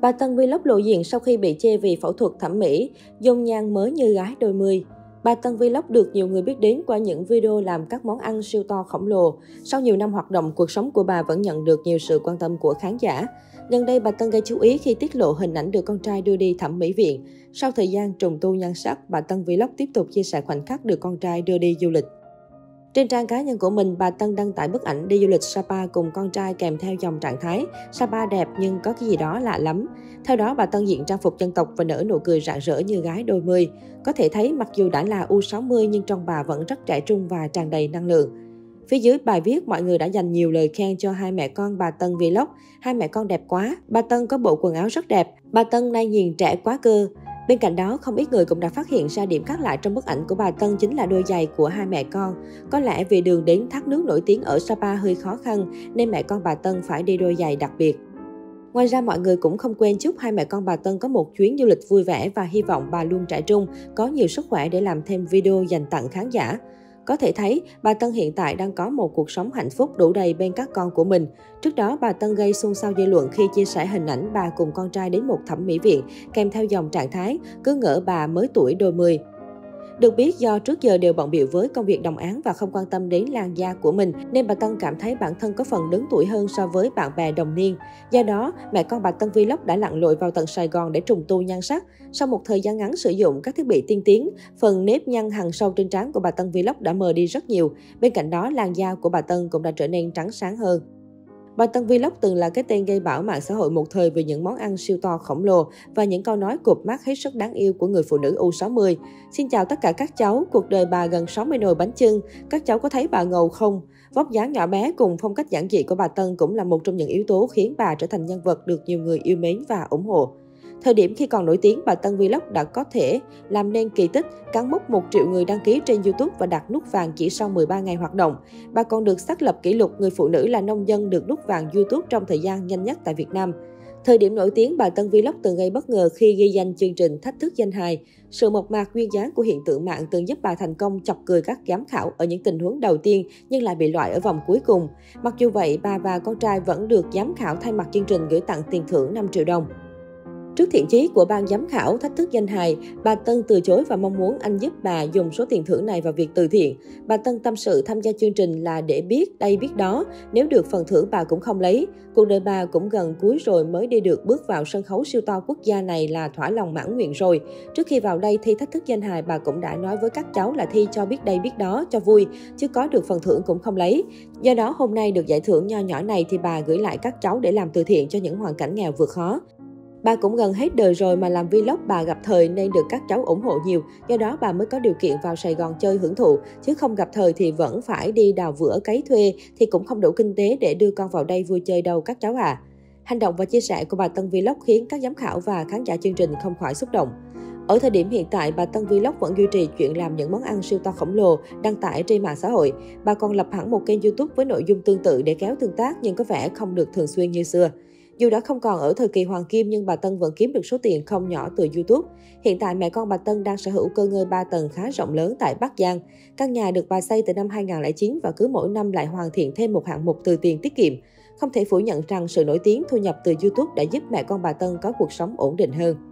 Bà Tân Vlog lộ diện sau khi bị chê vì phẫu thuật thẩm mỹ, dung nhan mới như gái đôi mươi. Bà Tân Vlog được nhiều người biết đến qua những video làm các món ăn siêu to khổng lồ. Sau nhiều năm hoạt động, cuộc sống của bà vẫn nhận được nhiều sự quan tâm của khán giả. Gần đây, bà Tân gây chú ý khi tiết lộ hình ảnh được con trai đưa đi thẩm mỹ viện. Sau thời gian trùng tu nhan sắc, bà Tân Vlog tiếp tục chia sẻ khoảnh khắc được con trai đưa đi du lịch. Trên trang cá nhân của mình, bà Tân đăng tải bức ảnh đi du lịch Sapa cùng con trai kèm theo dòng trạng thái Sapa đẹp nhưng có cái gì đó lạ lắm. Theo đó, bà Tân diện trang phục dân tộc và nở nụ cười rạng rỡ như gái đôi mươi. Có thể thấy mặc dù đã là U60 nhưng trong bà vẫn rất trẻ trung và tràn đầy năng lượng. Phía dưới bài viết, mọi người đã dành nhiều lời khen cho hai mẹ con bà Tân Vlog. Hai mẹ con đẹp quá, bà Tân có bộ quần áo rất đẹp, bà Tân nay nhìn trẻ quá cơ. Bên cạnh đó, không ít người cũng đã phát hiện ra điểm khác lạ trong bức ảnh của bà Tân chính là đôi giày của hai mẹ con. Có lẽ vì đường đến thác nước nổi tiếng ở Sapa hơi khó khăn nên mẹ con bà Tân phải đi đôi giày đặc biệt. Ngoài ra, mọi người cũng không quên chúc hai mẹ con bà Tân có một chuyến du lịch vui vẻ và hy vọng bà luôn trẻ trung, có nhiều sức khỏe để làm thêm video dành tặng khán giả. Có thể thấy, bà Tân hiện tại đang có một cuộc sống hạnh phúc đủ đầy bên các con của mình. Trước đó, bà Tân gây xôn xao dư luận khi chia sẻ hình ảnh bà cùng con trai đến một thẩm mỹ viện, kèm theo dòng trạng thái, cứ ngỡ bà mới tuổi đôi mươi. Được biết, do trước giờ đều bận bịu với công việc đồng áng và không quan tâm đến làn da của mình, nên bà Tân cảm thấy bản thân có phần lớn tuổi hơn so với bạn bè đồng niên. Do đó, mẹ con bà Tân Vlog đã lặn lội vào tận Sài Gòn để trùng tu nhan sắc. Sau một thời gian ngắn sử dụng các thiết bị tiên tiến, phần nếp nhăn hằn sâu trên trán của bà Tân Vlog đã mờ đi rất nhiều. Bên cạnh đó, làn da của bà Tân cũng đã trở nên trắng sáng hơn. Bà Tân Vlog từng là cái tên gây bão mạng xã hội một thời vì những món ăn siêu to khổng lồ và những câu nói cụp mắt hết sức đáng yêu của người phụ nữ U60. Xin chào tất cả các cháu, cuộc đời bà gần 60 nồi bánh chưng, các cháu có thấy bà ngầu không? Vóc dáng nhỏ bé cùng phong cách giản dị của bà Tân cũng là một trong những yếu tố khiến bà trở thành nhân vật được nhiều người yêu mến và ủng hộ. Thời điểm khi còn nổi tiếng, bà Tân Vlog đã có thể làm nên kỳ tích, cán mốc 1 triệu người đăng ký trên YouTube và đạt nút vàng chỉ sau 13 ngày hoạt động. Bà còn được xác lập kỷ lục người phụ nữ là nông dân được nút vàng YouTube trong thời gian nhanh nhất tại Việt Nam. Thời điểm nổi tiếng, bà Tân Vlog từng gây bất ngờ khi ghi danh chương trình Thách thức danh hài. Sự mộc mạc duyên dáng của hiện tượng mạng từng giúp bà thành công chọc cười các giám khảo ở những tình huống đầu tiên nhưng lại bị loại ở vòng cuối cùng. Mặc dù vậy, bà và con trai vẫn được giám khảo thay mặt chương trình gửi tặng tiền thưởng 5 triệu đồng. Trước thiện chí của ban giám khảo Thách thức danh hài, bà Tân từ chối và mong muốn anh giúp bà dùng số tiền thưởng này vào việc từ thiện. Bà Tân tâm sự tham gia chương trình là để biết đây biết đó, nếu được phần thưởng bà cũng không lấy. Cuộc đời bà cũng gần cuối rồi mới đi được bước vào sân khấu siêu to quốc gia này là thỏa lòng mãn nguyện rồi. Trước khi vào đây thi Thách thức danh hài, bà cũng đã nói với các cháu là thi cho biết đây biết đó, cho vui, chứ có được phần thưởng cũng không lấy. Do đó hôm nay được giải thưởng nho nhỏ này thì bà gửi lại các cháu để làm từ thiện cho những hoàn cảnh nghèo vượt khó. Bà cũng gần hết đời rồi mà làm vlog bà gặp thời nên được các cháu ủng hộ nhiều, do đó bà mới có điều kiện vào Sài Gòn chơi hưởng thụ, chứ không gặp thời thì vẫn phải đi đào vữa cấy thuê thì cũng không đủ kinh tế để đưa con vào đây vui chơi đâu các cháu à. Hành động và chia sẻ của bà Tân Vlog khiến các giám khảo và khán giả chương trình không khỏi xúc động. Ở thời điểm hiện tại, bà Tân Vlog vẫn duy trì chuyện làm những món ăn siêu to khổng lồ đăng tải trên mạng xã hội. Bà còn lập hẳn một kênh YouTube với nội dung tương tự để kéo tương tác nhưng có vẻ không được thường xuyên như xưa. Dù đã không còn ở thời kỳ hoàng kim nhưng bà Tân vẫn kiếm được số tiền không nhỏ từ YouTube. Hiện tại mẹ con bà Tân đang sở hữu cơ ngơi 3 tầng khá rộng lớn tại Bắc Giang. Căn nhà được bà xây từ năm 2009 và cứ mỗi năm lại hoàn thiện thêm một hạng mục từ tiền tiết kiệm. Không thể phủ nhận rằng sự nổi tiếng thu nhập từ YouTube đã giúp mẹ con bà Tân có cuộc sống ổn định hơn.